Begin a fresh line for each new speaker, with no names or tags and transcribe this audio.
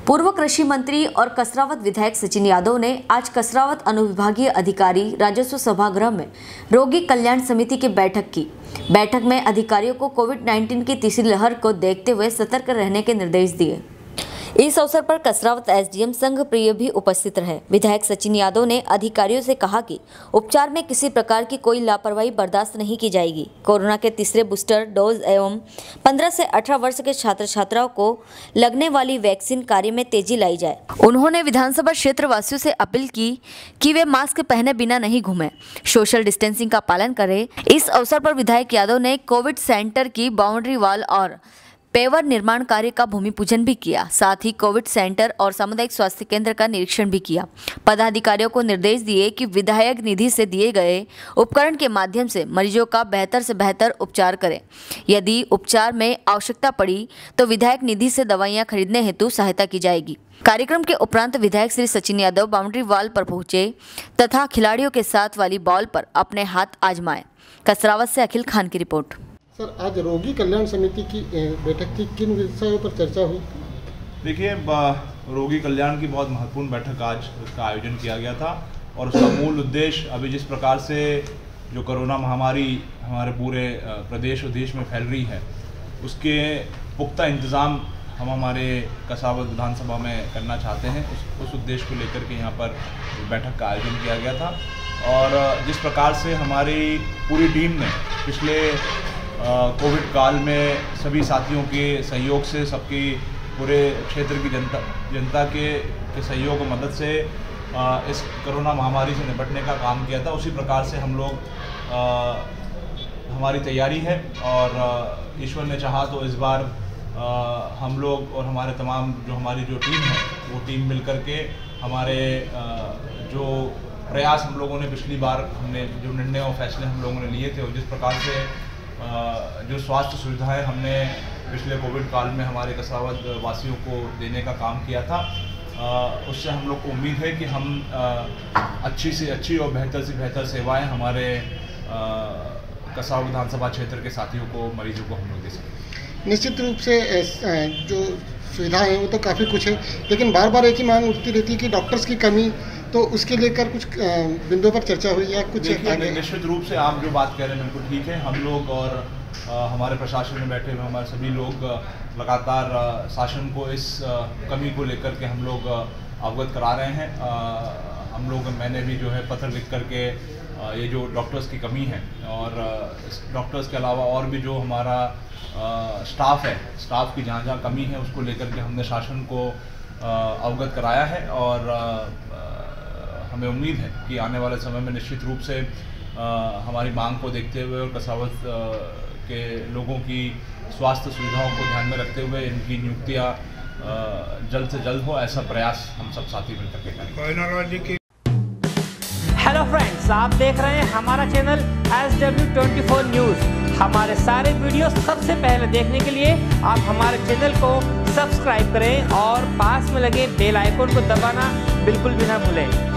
पूर्व कृषि मंत्री और कसरावत विधायक सचिन यादव ने आज कसरावत अनुविभागीय अधिकारी राजस्व सभागृह में रोगी कल्याण समिति की बैठक की। बैठक में अधिकारियों को कोविड-19 की तीसरी लहर को देखते हुए सतर्क रहने के निर्देश दिए। इस अवसर पर कसरावत एसडीएम संघ प्रिय भी उपस्थित रहे। विधायक सचिन यादव ने अधिकारियों से कहा कि उपचार में किसी प्रकार की कोई लापरवाही बर्दाश्त नहीं की जाएगी। कोरोना के तीसरे बूस्टर डोज एवं 15 से 18 वर्ष के छात्र छात्राओं को लगने वाली वैक्सीन कार्य में तेजी लाई जाए। उन्होंने विधानसभा क्षेत्र वासियों से अपील की कि वे मास्क पहने बिना नहीं घूमें, सोशल डिस्टेंसिंग का पालन करें। इस अवसर पर विधायक यादव ने कोविड सेंटर की बाउंड्री वॉल और पेवर निर्माण कार्य का भूमि पूजन भी किया। साथ ही कोविड सेंटर और सामुदायिक स्वास्थ्य केंद्र का निरीक्षण भी किया। पदाधिकारियों को निर्देश दिए कि विधायक निधि से दिए गए उपकरण के माध्यम से मरीजों का बेहतर से बेहतर उपचार करें। यदि उपचार में आवश्यकता पड़ी तो विधायक निधि से दवाइयां खरीदने हेतु सहायता की जाएगी। कार्यक्रम के उपरांत विधायक श्री सचिन यादव बाउंड्री वॉल पर पहुंचे तथा खिलाड़ियों के साथ वाली बॉल पर अपने हाथ आजमाए। कसरावत से अखिल खान की रिपोर्ट।
सर, आज रोगी कल्याण समिति की बैठक थी, किन विषयों पर चर्चा हुई?
देखिए, रोगी कल्याण की बहुत महत्वपूर्ण बैठक आज इसका आयोजन किया गया था और उसका मूल उद्देश्य अभी जिस प्रकार से जो कोरोना महामारी हमारे पूरे प्रदेश और देश में फैल रही है, उसके पुख्ता इंतज़ाम हम हमारे कसरावत विधानसभा में करना चाहते हैं। उस उद्देश्य को लेकर के यहाँ पर बैठक का आयोजन किया गया था और जिस प्रकार से हमारी पूरी टीम ने पिछले कोविड काल में सभी साथियों के सहयोग से, सबकी पूरे क्षेत्र की जनता के सहयोग और मदद से इस कोरोना महामारी से निपटने का काम किया था, उसी प्रकार से हम लोग हमारी तैयारी है और ईश्वर ने चाहा तो इस बार हम लोग और हमारी जो टीम है वो टीम मिलकर के हमारे जो प्रयास हम लोगों ने पिछली बार हमने जो निर्णय और फैसले हम लोगों ने लिए थे और जिस प्रकार से जो स्वास्थ्य सुविधाएं हमने पिछले कोविड काल में हमारे कसरावत वासियों को देने का काम किया था, उससे हम लोग को उम्मीद है कि हम अच्छी से अच्छी और बेहतर से बेहतर सेवाएं हमारे कसरावत विधानसभा क्षेत्र के साथियों को, मरीजों को हम लोग दे सकें।
निश्चित रूप से जो सुविधाएं हैं वो तो काफ़ी कुछ है, लेकिन बार बार एक ही मांग उठती रहती है कि डॉक्टर्स की कमी, तो उसके लेकर कुछ बिंदुओं पर चर्चा हुई या कुछ?
निश्चित रूप से आप जो बात कह रहे हैं बिल्कुल ठीक है। हम लोग और हमारे प्रशासन में बैठे हुए हमारे सभी लोग लगातार शासन को इस कमी को लेकर के हम लोग अवगत करा रहे हैं। मैंने भी जो है पत्र लिख करके ये जो डॉक्टर्स की कमी है और डॉक्टर्स के अलावा और भी जो हमारा स्टाफ है, स्टाफ की जहाँ कमी है उसको लेकर के हमने शासन को अवगत कराया है और हमें उम्मीद है कि आने वाले समय में निश्चित रूप से हमारी मांग को देखते हुए और कसरावत के लोगों की स्वास्थ्य सुविधाओं को ध्यान में रखते हुए इनकी नियुक्तियाँ जल्द से जल्द हो, ऐसा प्रयास हम सब साथी मिलकर के करेंगे।
हेलो फ्रेंड्स, आप देख रहे हैं हमारा चैनल SW24 न्यूज़। हमारे सारे वीडियो सबसे पहले देखने के लिए आप हमारे चैनल को सब्सक्राइब करें और पास में लगे बेल आइकन को दबाना बिल्कुल भी ना भूलें।